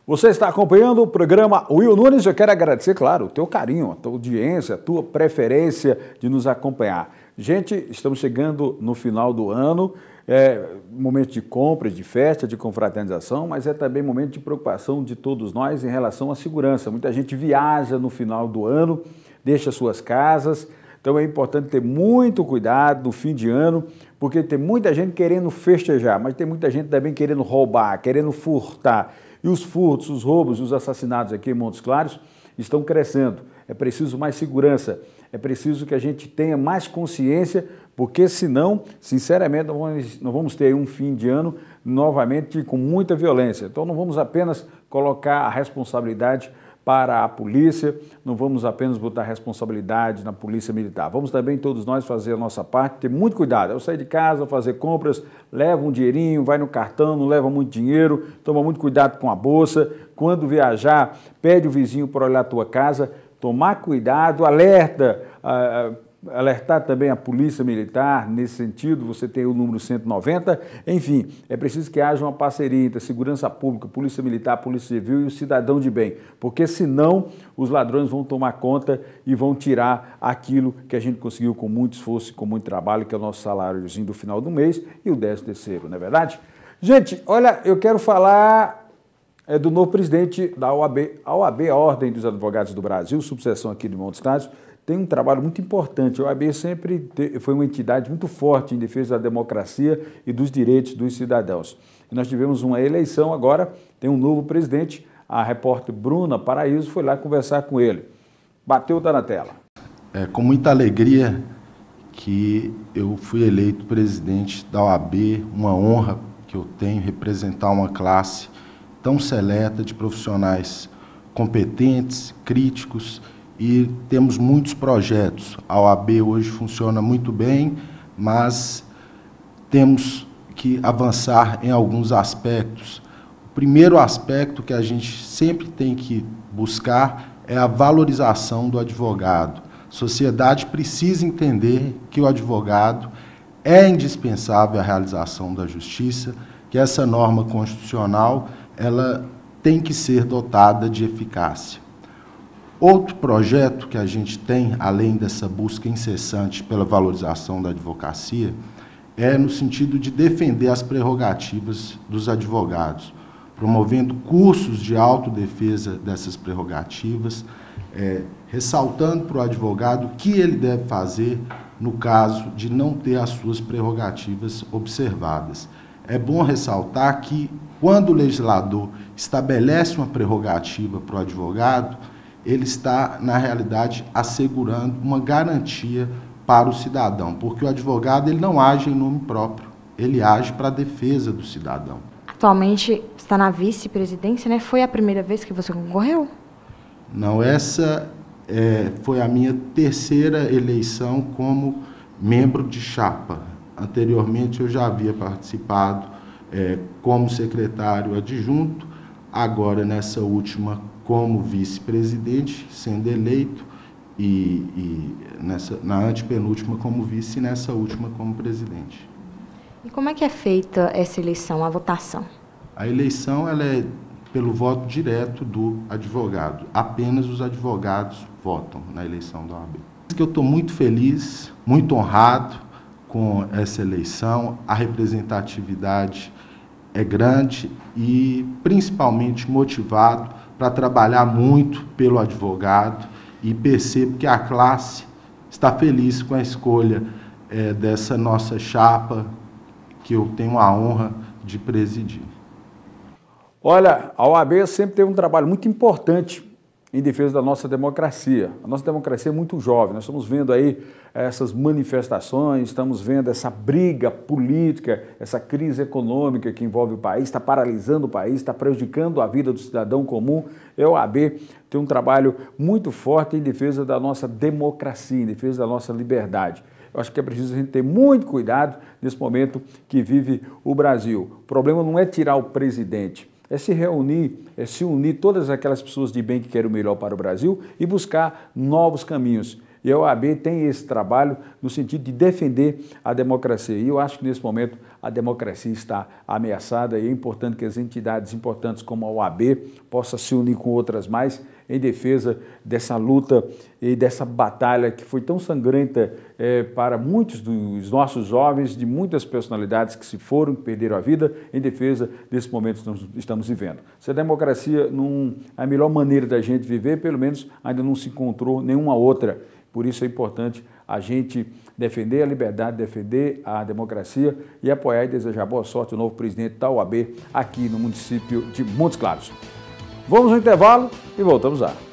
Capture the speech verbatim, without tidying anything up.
Você está acompanhando o programa Will Nunes. Eu quero agradecer, claro, o teu carinho, a tua audiência, a tua preferência de nos acompanhar. Gente, estamos chegando no final do ano, é momento de compras, de festa, de confraternização, mas é também momento de preocupação de todos nós em relação à segurança. Muita gente viaja no final do ano, deixa suas casas, então é importante ter muito cuidado no fim de ano, porque tem muita gente querendo festejar, mas tem muita gente também querendo roubar, querendo furtar. E os furtos, os roubos e os assassinatos aqui em Montes Claros estão crescendo. É preciso mais segurança, é preciso que a gente tenha mais consciência, porque senão, sinceramente, não vamos, não vamos ter um fim de ano novamente com muita violência. Então não vamos apenas colocar a responsabilidade para a polícia, não vamos apenas botar responsabilidade na polícia militar. Vamos também todos nós fazer a nossa parte, ter muito cuidado. Eu sair de casa, fazer compras, leva um dinheirinho, vai no cartão, não leva muito dinheiro, toma muito cuidado com a bolsa. Quando viajar, pede o vizinho para olhar a tua casa, tomar cuidado, alerta, uh, alertar também a polícia militar, nesse sentido, você tem o número cento e noventa, enfim, é preciso que haja uma parceria entre a segurança pública, polícia militar, polícia civil e o cidadão de bem, porque senão os ladrões vão tomar conta e vão tirar aquilo que a gente conseguiu com muito esforço e com muito trabalho, que é o nosso saláriozinho do final do mês e o décimo terceiro, não é verdade? Gente, olha, eu quero falar é, do novo presidente da O A B, a O A B, a Ordem dos Advogados do Brasil, subseção aqui de Montes Claros, tem um trabalho muito importante. A O A B sempre foi uma entidade muito forte em defesa da democracia e dos direitos dos cidadãos. E nós tivemos uma eleição agora, tem um novo presidente, a repórter Bruna Paraíso foi lá conversar com ele. Bateu, tá na tela. É com muita alegria que eu fui eleito presidente da O A B, uma honra que eu tenho representar uma classe tão seleta de profissionais competentes, críticos, e temos muitos projetos. A O A B hoje funciona muito bem, mas temos que avançar em alguns aspectos. O primeiro aspecto que a gente sempre tem que buscar é a valorização do advogado. A sociedade precisa entender que o advogado é indispensável à realização da justiça, que essa norma constitucional ela tem que ser dotada de eficácia. Outro projeto que a gente tem, além dessa busca incessante pela valorização da advocacia, é no sentido de defender as prerrogativas dos advogados, promovendo cursos de autodefesa dessas prerrogativas, é, ressaltando para o advogado o que ele deve fazer no caso de não ter as suas prerrogativas observadas. É bom ressaltar que, quando o legislador estabelece uma prerrogativa para o advogado, ele está, na realidade, assegurando uma garantia para o cidadão, porque o advogado ele não age em nome próprio, ele age para a defesa do cidadão. Atualmente está na vice-presidência, né? Foi a primeira vez que você concorreu? Não, essa é, foi a minha terceira eleição como membro de chapa. Anteriormente eu já havia participado é, como secretário adjunto, agora nessa última como vice-presidente, sendo eleito, e, e nessa, na antepenúltima como vice e nessa última como presidente. E como é que é feita essa eleição, a votação? A eleição ela é pelo voto direto do advogado. Apenas os advogados votam na eleição da O A B. Eu estou muito feliz, muito honrado com essa eleição. A representatividade é grande e principalmente motivado para trabalhar muito pelo advogado, e percebo que a classe está feliz com a escolha é, dessa nossa chapa, que eu tenho a honra de presidir. Olha, a O A B sempre teve um trabalho muito importante em defesa da nossa democracia. A nossa democracia é muito jovem, nós estamos vendo aí essas manifestações, estamos vendo essa briga política, essa crise econômica que envolve o país, está paralisando o país, está prejudicando a vida do cidadão comum. E a O A B tem um trabalho muito forte em defesa da nossa democracia, em defesa da nossa liberdade. Eu acho que é preciso a gente ter muito cuidado nesse momento que vive o Brasil. O problema não é tirar o presidente, é se reunir, é se unir todas aquelas pessoas de bem que querem o melhor para o Brasil e buscar novos caminhos. E a O A B tem esse trabalho no sentido de defender a democracia. E eu acho que nesse momento a democracia está ameaçada e é importante que as entidades importantes como a O A B possam se unir com outras mais em defesa dessa luta e dessa batalha que foi tão sangrenta é, para muitos dos nossos jovens, de muitas personalidades que se foram, que perderam a vida, em defesa desse momento que nós estamos vivendo. Se a democracia não é a melhor maneira da gente viver, pelo menos ainda não se encontrou nenhuma outra. Por isso é importante a gente defender a liberdade, defender a democracia e apoiar e desejar boa sorte ao novo presidente da O A B aqui no município de Montes Claros. Vamos ao intervalo e voltamos lá.